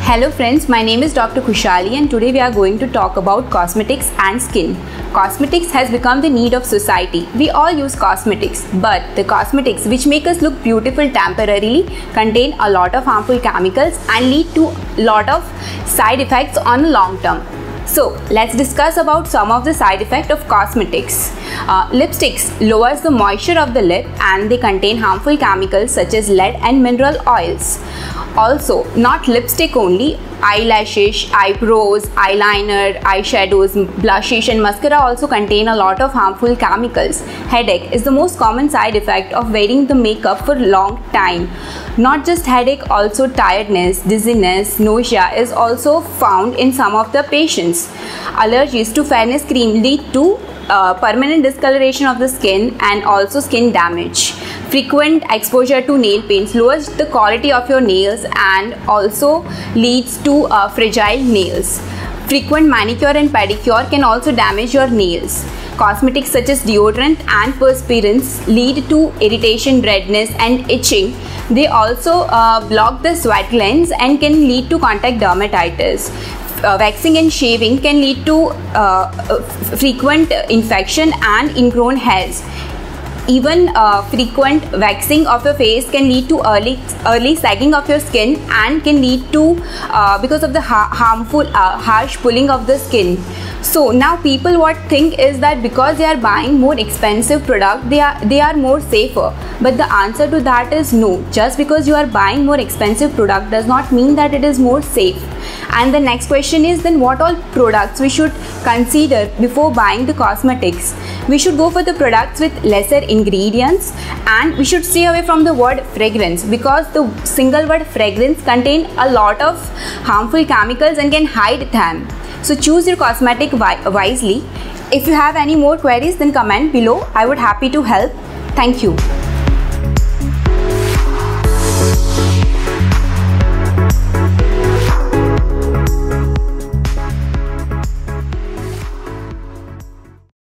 Hello friends, my name is Dr. Khushali and today we are going to talk about cosmetics and skin. Cosmetics has become the need of society. We all use cosmetics, but the cosmetics which make us look beautiful temporarily contain a lot of harmful chemicals and lead to a lot of side effects on the long term. So let's discuss about some of the side effects of cosmetics. Lipsticks lowers the moisture of the lip and they contain harmful chemicals such as lead and mineral oils. Also, not lipstick only, eyelashes, eyebrows, eyeliner, eyeshadows, blushes and mascara also contain a lot of harmful chemicals. Headache is the most common side effect of wearing the makeup for a long time. Not just headache, also tiredness, dizziness, nausea is also found in some of the patients. Allergies to fairness cream lead to permanent discoloration of the skin and also skin damage. Frequent exposure to nail paints lowers the quality of your nails and also leads to fragile nails. Frequent manicure and pedicure can also damage your nails. Cosmetics such as deodorant and perspirants lead to irritation, redness and itching. They also block the sweat glands and can lead to contact dermatitis. Waxing and shaving can lead to frequent infection and ingrown hairs. Even frequent waxing of your face can lead to early sagging of your skin and can lead to because of the harsh pulling of the skin. So now people what think is that because they are buying more expensive product they are more safer, but the answer to that is no. Just because you are buying more expensive product does not mean that it is more safe. And the next question is, then what all products we should consider before buying the cosmetics? We should go for the products with lesser ingredients and we should stay away from the word fragrance, because the single word fragrance contain a lot of harmful chemicals and can hide them. So choose your cosmetic wisely. If you have any more queries, then comment below. I would happy to help. Thank you.